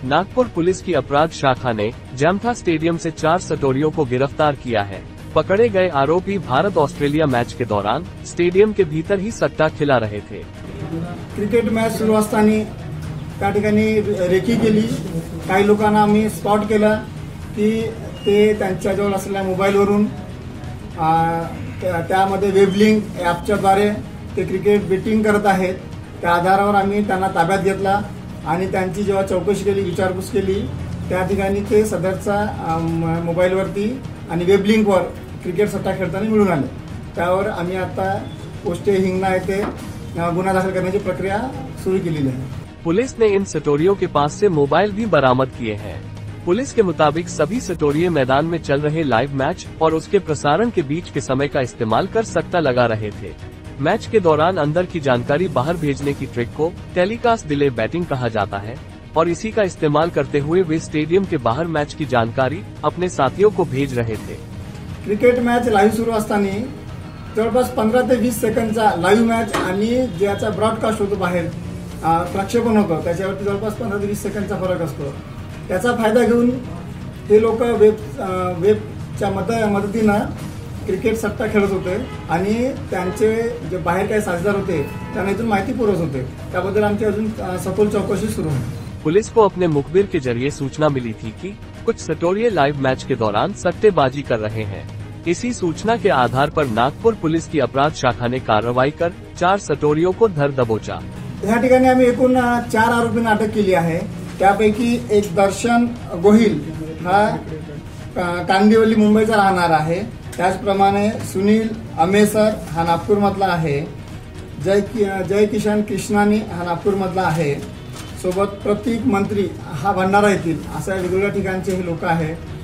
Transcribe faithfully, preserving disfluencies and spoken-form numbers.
Nagpur police की अपराध शाखा ने जामठा स्टेडियम से चार सटोरियों को गिरफ्तार किया है। पकड़े गए आरोपी भारत ऑस्ट्रेलिया मैच के दौरान स्टेडियम के भीतर ही सट्टा खिला रहे थे। क्रिकेट मॅच सुरू असताना त्या ठिकाणी रेकी केली। काही लोकांना आम्ही स्पॉट केला की ते त्यांच्याजवळ असलेल्या मोबाईलवरून त्यामध्ये वेबलिंक ॲपच्या द्वारे ते क्रिकेट बेटिंग करत आहेत। त्या आधारावर आम्ही त्यांना ताब्यात घेतला आणि त्यांची जेव्हा चौकशी केली, विचारपूस केली, त्या ठिकाणी ते सदरचा मोबाईलवरती आणि वेबलिंकवर क्रिकेट सट्टा खेळताना मिळून आले। त्यावर आम्ही आता पोस्टे हिंगणा येथे गुन्हा दाखल करण्याची प्रक्रिया शुरू केलेली है। पुलिस ने इन सटोरियों के पास से मोबाइल भी बरामद किए हैं। पुलिस के मुताबिक सभी सटोरिये मैदान में चल रहे लाइव मैच और उसके प्रसारण के बीच के समय का इस्तेमाल कर सट्टा लगा रहे थे। मैच के दौरान अंदर की जानकारी बाहर भेजने की ट्रिक को टेलीकास्ट डिले बैटिंग कहा जाता है और इसी का इस्तेमाल करते हुए वे स्टेडियम के बाहर मैच की जानकारी अपने साथियों को भेज रहे थे। क्रिकेट मॅच लाईव्ह सुरू असताना जवळपास पंधरा ते वीस सेकंडचा लाईव्ह मॅच आणि ज्याचा ब्रॉडकास्ट होतो बाहेर प्रक्षेपण होतं त्याच्यावरती जवळपास पंधरा ते वीस सेकंडचा फरक असतो। त्याचा फायदा घेऊन हे लोक वेब वेबच्या मदतीनं क्रिकेट सट्टा खेळत होते आणि त्यांचे जे बाहेर काही साथीदार होते त्यांना इथून माहिती पुरवत होते। त्याबद्दल आमची अजून सखोल चौकशी सुरू है। पुलिस को अपने मुखबिर के जरिए सूचना मिली थी कि कुछ सटोरिये लाइव मैच के दौरान सट्टेबाजी कर रहे हैं। इसी सूचना के आधार पर नागपुर पुलिस की अपराध शाखा ने कार्रवाई कर चार सटोरियों को धर दबोचा। या ठिकाणी आम्ही एकूण चार आरोपींना अटक केली आहे। त्यापैकी एक दर्शन गोहिल हा कांदिवली मुंबईचा राहणार आहे। त्याचप्रमाणे सुनील अमेसर हा नागपूर मधला आहे। जय जय किशन कृष्णानी हा नागपूर मधला आहे। सोबत प्रतीक मंत्री हा भंडारा येथील अशा वेगवेगळ्या ठिकाणचे हे लोक आहेत।